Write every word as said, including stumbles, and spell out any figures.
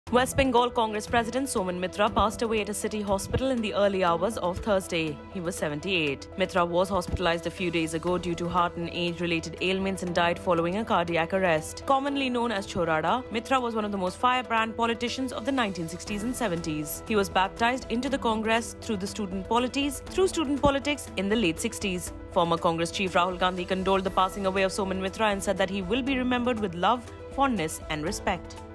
West Bengal Congress President Soman Mitra passed away at a city hospital in the early hours of Thursday. He was seventy-eight. Mitra was hospitalized a few days ago due to heart and age-related ailments and died following a cardiac arrest. Commonly known as Chorada, Mitra was one of the most firebrand politicians of the nineteen sixties and seventies. He was baptized into the Congress through the student polities, through student politics in the late sixties. Former Congress chief Rahul Gandhi condoled the passing away of Soman Mitra and said that he will be remembered with love, fondness and respect.